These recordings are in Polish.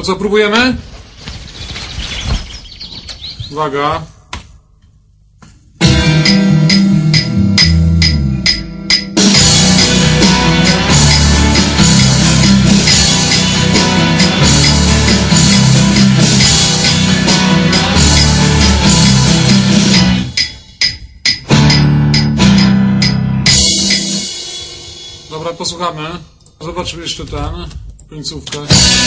To co, próbujemy? Uwaga. Dobra, posłuchamy. Zobaczmy jeszcze końcówkę.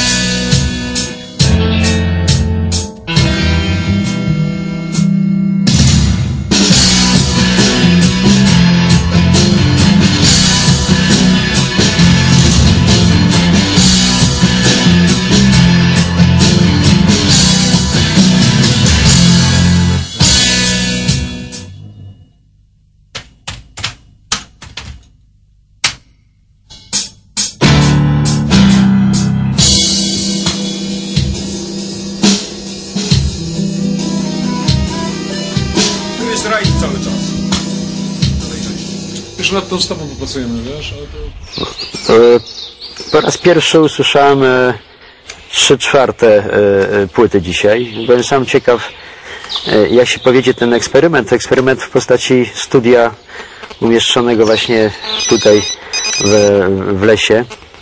Rajd cały czas. Już nad tą stopą popracujemy, wiesz? Po raz pierwszy usłyszałem 3/4 płyty dzisiaj. Byłem sam ciekaw, jak się powiedzie ten eksperyment. Eksperyment w postaci studia umieszczonego właśnie tutaj w lesie.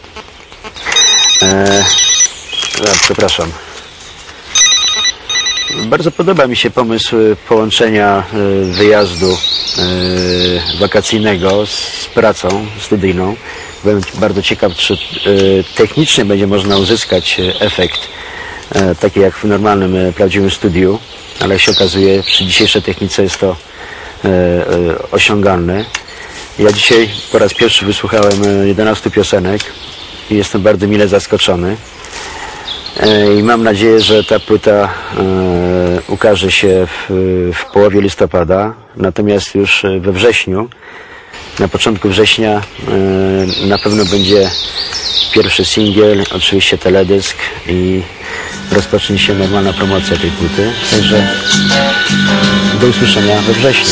Przepraszam. Bardzo podoba mi się pomysł połączenia wyjazdu wakacyjnego z pracą studyjną. Byłem bardzo ciekaw, czy technicznie będzie można uzyskać efekt taki jak w normalnym, prawdziwym studiu, ale jak się okazuje, przy dzisiejszej technice jest to osiągalne. Ja dzisiaj po raz pierwszy wysłuchałem 11 piosenek i jestem bardzo mile zaskoczony. I mam nadzieję, że ta płyta ukaże się w połowie listopada, natomiast już we wrześniu, na początku września na pewno będzie pierwszy singiel, oczywiście teledysk i rozpocznie się normalna promocja tej płyty. Także do usłyszenia we wrześniu.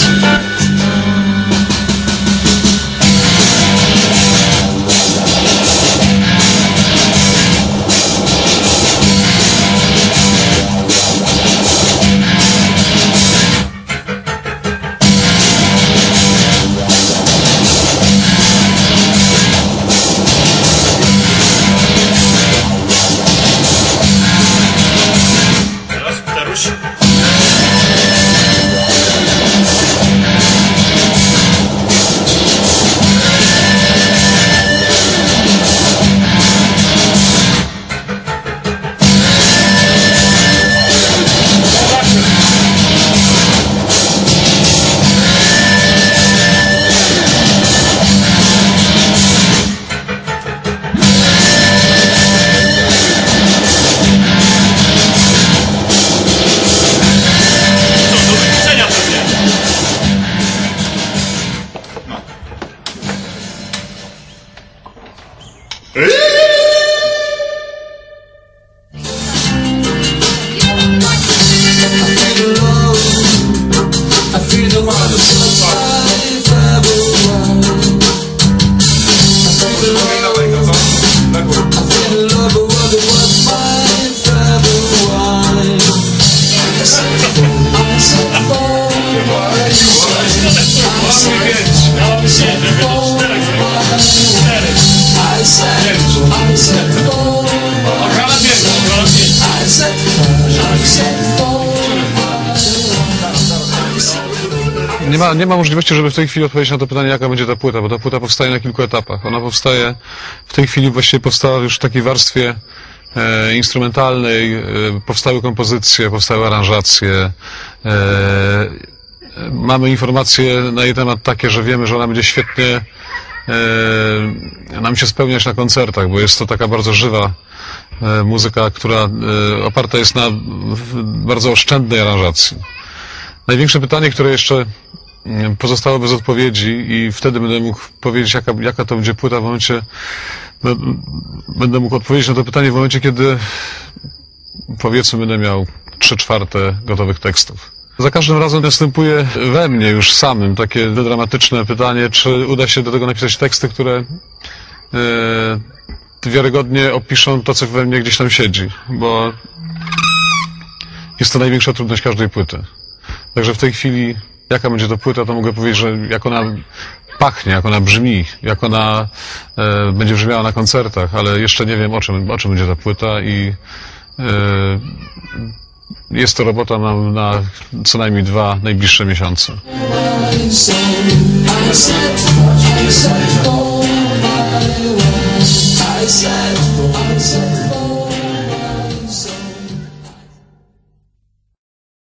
Nie ma możliwości, żeby w tej chwili odpowiedzieć na to pytanie, jaka będzie ta płyta, bo ta płyta powstaje na kilku etapach. Ona powstaje, w tej chwili właściwie powstała już w takiej warstwie instrumentalnej, powstały kompozycje, powstały aranżacje. Mamy informacje na jej temat takie, że wiemy, że ona będzie świetnie nam się spełniać na koncertach, bo jest to taka bardzo żywa muzyka, która oparta jest na bardzo oszczędnej aranżacji. Największe pytanie, które jeszcze pozostało bez odpowiedzi i wtedy będę mógł powiedzieć, jaka to będzie płyta w momencie, będę mógł odpowiedzieć na to pytanie w momencie, kiedy powiedzmy będę miał 3/4 gotowych tekstów. Za każdym razem następuje we mnie już samym takie dramatyczne pytanie, czy uda się do tego napisać teksty, które wiarygodnie opiszą to, co we mnie gdzieś tam siedzi, bo jest to największa trudność każdej płyty. Także w tej chwili, jaka będzie to płyta, to mogę powiedzieć, że jak ona pachnie, jak ona brzmi, jak ona będzie brzmiała na koncertach, ale jeszcze nie wiem, o czym będzie ta płyta i jest to robota na co najmniej 2 najbliższe miesiące.